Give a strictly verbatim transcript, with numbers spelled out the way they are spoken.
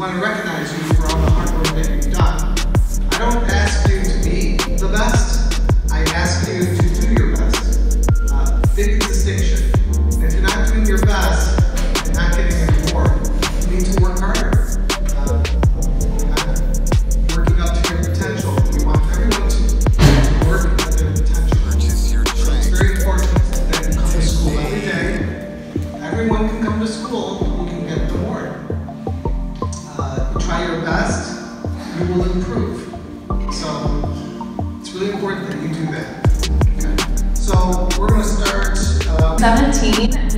want to recognize you for all the hard work that you've done. I don't ask you to be the best. I ask you to do your best. Uh, big distinction. If you're not doing your best and not getting any more, you need to work harder. Uh, not working up to your potential. We want everyone to work at their potential. So it's very important that you come to school every day. Everyone can come to school who can get the award. Uh, try your best, you will improve. So it's really important that you do that. Okay. So we're going to start. Uh, seventeen.